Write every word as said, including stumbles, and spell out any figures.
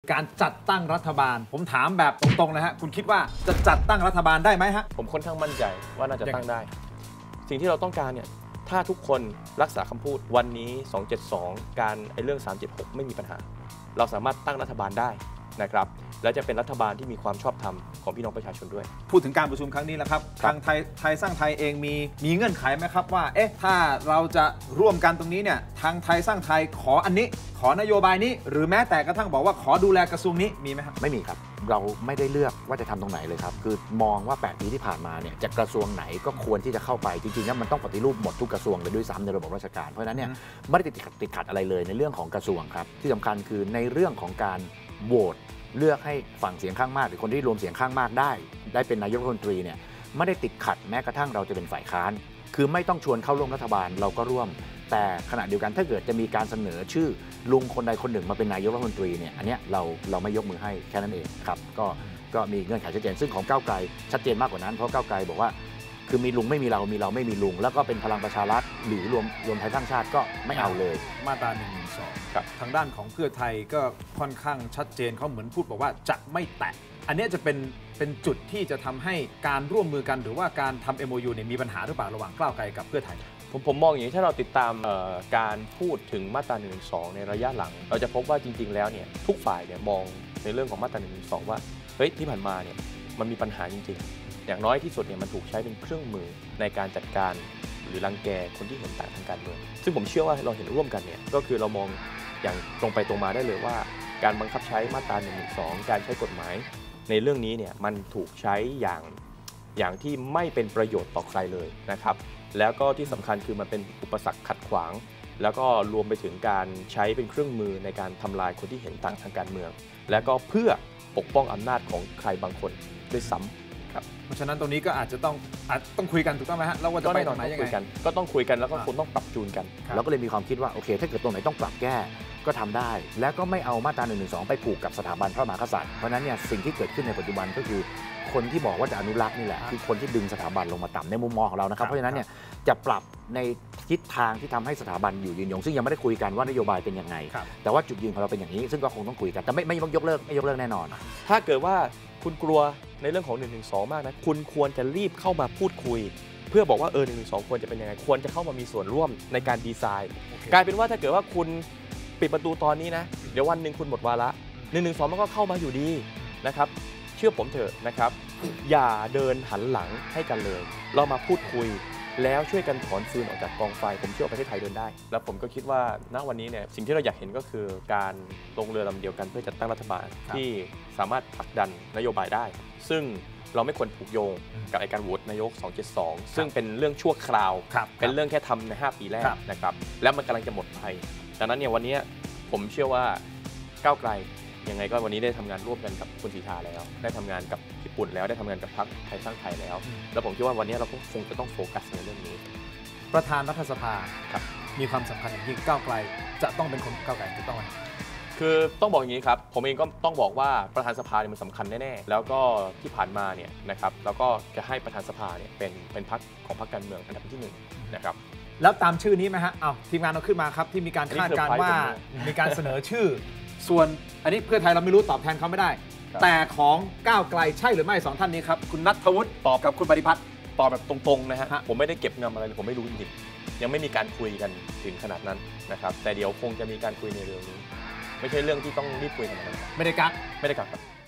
การจัดตั้งรัฐบาลผมถามแบบตรงๆนะฮะคุณคิดว่าจะจัดตั้งรัฐบาลได้ไหมฮะผมค่อนข้างมั่นใจว่าน่าจะตั้งได้สิ่งที่เราต้องการเนี่ยถ้าทุกคนรักษาคำพูดวันนี้สองเจ็ดสองการไอ้เรื่องสามเจ็ดหกไม่มีปัญหาเราสามารถตั้งรัฐบาลได้นะครับและจะเป็นรัฐบาลที่มีความชอบธรรมของพี่น้องประชาชนด้วยพูดถึงการประชุมครั้งนี้แล้วครับทางไทยไทยสร้างไทยเองมีมีเงื่อนไขไหมครับว่าเอ๊ะถ้าเราจะร่วมกันตรงนี้เนี่ยทางไทยสร้างไทยขออันนี้ขอนโยบายนี้หรือแม้แต่กระทั่งบอกว่าขอดูแลกระทรวงนี้มีไหมครับไม่มีครับเราไม่ได้เลือกว่าจะทำตรงไหนเลยครับคือมองว่าแปดปีที่ผ่านมาเนี่ยจะกระทรวงไหนก็ควรที่จะเข้าไปจริงๆแล้วมันต้องปฏิรูปหมดทุกกระทรวงเลยด้วยซ้ำในระบบราชการเพราะฉะนั้นเนี่ยไม่ได้ติดขัดติดขัดอะไรเลยในเรื่องของกระทรวงครับที่สำคัญคือในเรื่องของการโหวตเลือกให้ฝั่งเสียงข้างมากหรือคนที่รวมเสียงข้างมากได้ได้เป็นนายกรัฐมนตรีเนี่ยไม่ได้ติดขัดแม้กระทั่งเราจะเป็นฝ่ายค้านคือไม่ต้องชวนเข้าร่วมรัฐบาลเราก็ร่วมแต่ขณะเดียวกันถ้าเกิดจะมีการเสนอชื่อลุงคนใดคนหนึ่งมาเป็นนายกรัฐมนตรีเนี่ยอันเนี้ยเราเราไม่ยกมือให้แค่นั้นเองครับก็ก็มีเงื่อนไขชัดเจนซึ่งของก้าวไกลชัดเจนมากกว่านั้นเพราะก้าวไกลบอกว่าคือมีลุงไม่มีเรามีเราไม่มีลุงแล้วก็เป็นพลังประชารัฐหรือรวมรวมไทยสร้างชาติก็ไม่เอาเลยมาตราหนึ่งหนึ่งสองกับทางด้านของเพื่อไทยก็ค่อนข้างชัดเจนเขาเหมือนพูดบอกว่าจะไม่แตะอันนี้จะเป็นเป็นจุดที่จะทำให้การร่วมมือกันหรือว่าการทำ เอ็ม โอ ยู เนี่ยมีปัญหาหรือเปล่าระหว่างก้าวไกลกับเพื่อไทยผมผมมองอย่างนี้ถ้าเราติดตามการพูดถึงมาตราหนึ่งหนึ่งสองในระยะหลังเราจะพบว่าจริงๆแล้วเนี่ยทุกฝ่ายเนี่ยมองในเรื่องของมาตราหนึ่งหนึ่งสองว่าเฮ้ยที่ผ่านมาเนี่ยมันมีปัญหาจริงๆอย่างน้อยที่สุดเนี่ยมันถูกใช้เป็นเครื่องมือในการจัดการหรือรังแกคนที่เห็นต่างทางการเมืองซึ่งผมเชื่อว่าเราเห็นร่วมกันเนี่ยก็คือเรามองอย่างตรงไปตรงมาได้เลยว่าการบังคับใช้มาตราหนึ่งหนึ่งสองการใช้กฎหมายในเรื่องนี้เนี่ยมันถูกใช้อย่างอย่างที่ไม่เป็นประโยชน์ต่อใครเลยนะครับแล้วก็ที่สำคัญคือมันเป็นอุปสรรคขัดขวางแล้วก็รวมไปถึงการใช้เป็นเครื่องมือในการทำลายคนที่เห็นต่างทางการเมืองและก็เพื่อปกป้องอำนาจของใครบางคนด้วยซ้ำครับเพราะฉะนั้นตรงนี้ก็อาจจะต้องอาจต้องคุยกันถูกต้องไหมฮะแล้วว่าจะไปต่อไหนยังไงก็ต้องคุยกันแล้วก็คงต้องปรับจูนกันเราก็เลยมีความคิดว่าโอเคถ้าเกิดตรงไหนต้องปรับแก้ก็ทำได้แล้วก็ไม่เอามาตราหนึ่งหนึ่งสองไปผูกกับสถาบันพระมหากษัตริย์เพราะนั้นเนี่ยสิ่งที่เกิดขึ้นในปัจจุบันก็คือคนที่บอกว่าจะอนุรักษ์นี่แหละคือคนที่ดึงสถาบันลงมาต่ำในมุมมองของเรานะครับเพราะฉะนั้นเนี่ยจะปรับในทิศทางที่ทำให้สถาบันอยู่ยืนยงซึ่งยังไม่ได้คุยกันว่านโยบายเป็นยังไงแต่ว่าจุดยืนของเราเป็นอย่างนี้ซึ่งก็คงต้องคุยกันแต่ไม่ไม่ยกเลิกไม่ยกเลิกแน่นอนถ้าเกิดว่าคุณกลัวในเรื่องของหนึ่งหนึ่งสองมากนะคุณควรจะรีบเข้ามาพูดคุยเพื่อบอกว่าเออหนึ่งหนึ่งสองควรจะเป็นยังไงควรจะเข้ามามีส่วนร่วมในการดีไซน์กลายเป็นว่าถ้าเกิดว่าคุณปิดประตูตอนนี้นะเดี๋ยววันหนึ่งคุณหมดวาระหนึ่งหนึ่งสองมันก็เข้ามาอยู่ดีนะครับเชื่อผมเถอะนะครับอย่าเดินหันหลังให้กันเลยเรามาพูดคุยแล้วช่วยกันถอนฟืนออกจากกองไฟผมเชื่อว่าประเทศไทยเดินได้แล้วผมก็คิดว่าณวันนี้เนี่ยสิ่งที่เราอยากเห็นก็คือการลงเรือลำเดียวกันเพื่อจัดตั้งรัฐบาลที่สามารถผลักดันนโยบายได้ซึ่งเราไม่ควรผูกโยงกับการโหวตนายกสองเจ็ดสองซึ่งเป็นเรื่องชั่วคราวเป็นเรื่องแค่ทำในห้าปีแรกนะครับแล้วมันกำลังจะหมดไปดังนั้นเนี่ยวันนี้ผมเชื่อว่าก้าวไกลยังไงก็วันนี้ได้ทำงานร่วมกันกับคุณสีทาแล้วได้ทำงานกับญี่ปุ่นแล้วได้ทำงานกับพรรคไทยสร้างไทยแล้วแล้วผมคิดว่าวันนี้เราก็คงจะต้องโฟกัสในเรื่องนี้ประธานรัฐสภาครับมีความสำคัญอย่างยิ่งก้าวไกลจะต้องเป็นคนก้าวไกลถูกต้องไหมคือต้องบอกอย่างนี้ครับผมเองก็ต้องบอกว่าประธานสภาเนี่ยมันสำคัญแน่ๆแล้วก็ที่ผ่านมาเนี่ยนะครับแล้วก็จะให้ประธานสภาเนี่ยเป็นเป็นพรรคของพรรคการเมืองอันดับที่หนึ่งนะครับแล้วตามชื่อนี้ไหมฮะเอาทีมงานเราขึ้นมาครับที่มีการคาดการณ์ว่ามีการเสนอชื่อส่วนอันนี้เพื่อไทยเราไม่รู้ตอบแทนเขาไม่ได้แต่ของก้าวไกลใช่หรือไม่สองท่านนี้ครับคุณณัฐวุฒิตอบกับคุณปฏิพัฒน์ตอบแบบตรงๆนะฮะผมไม่ได้เก็บงำอะไรเลยผมไม่รู้จริงๆยังไม่มีการคุยกันถึงขนาดนั้นนะครับแต่เดี๋ยวคงจะมีการคุยในเรื่องนี้ไม่ใช่เรื่องที่ต้องรีบคุยกันนะไม่ได้กักไม่ได้กักครับ